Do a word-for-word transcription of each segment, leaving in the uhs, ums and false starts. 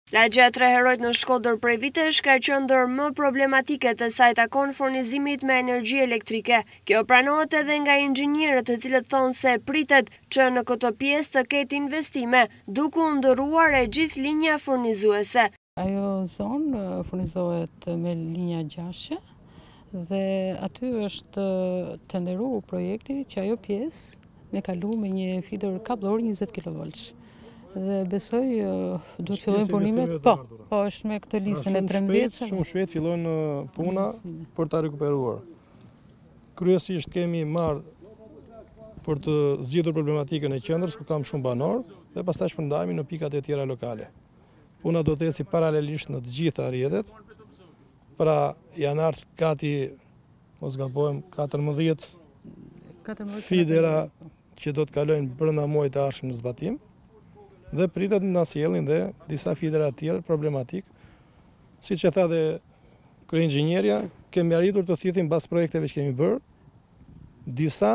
Lagja e Tre Herojt në Shkodër prej vitesh ka qenë ndër më problematike të saj takon furnizimit me energji elektrike. Kjo pranohet edhe nga inxhinierët, të cilët thonë se pritet që në këtë pjesë të ketë investime, duke u ndërruar e gjithë linja furnizuese. Ajo zonë furnizohet me linja gjashtë dhe aty është tenderuar projekti që ajo pjesë me kalu me një fiber kabllor njëzet kilovoltsh. Dhe besoj duhet fillojnë punimet, po, po është me këtë listën e trembëdhjetë. Shumë shpejt fillojnë puna për ta rikuperuar. Kryesisht kemi marrë për të zgjidhur problematikën e qendrës ku kam shumë banor dhe pastaj shpërndajemi në pikat e tjera lokale. Puna do të eci paralelisht në të gjitha rrjetet. Pra janë ardhur gati, mos gabojmë, katërmbëdhjetë fidera që do të kalojnë brenda muajit të ardhshëm në zbatim. Dhe pritet na sjellin dhe disa fidera tjetër problematik. Siç e tha dhe kryeinxhinieria, kemi arritur të thithim mbas projekteve që kemi bërë disa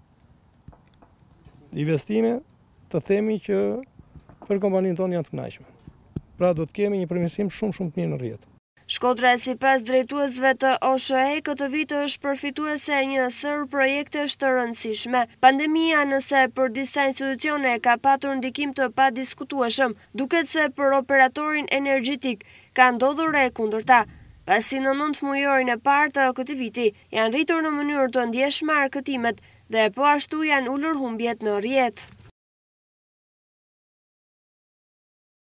investime të themi që për kompaninë tonë janë të kënaqshme. Pra do të kemi një përmirësim shumë shumë të mirë në rrjet. Shkodra sipas drejtuesve të O S H E këtë vit është përfituese e një sër projektesh të rëndësishme. Pandemia, nëse për disa institucione ka patur ndikim të padiskutueshëm, duket se për operatorin energjetik ka ndodhur e kundërta. Pasi në nëntë mujorin e parë të këtij viti janë rritur në mënyrë të ndjeshme arkëtimet dhe po ashtu janë ulur humbjet në rrjet.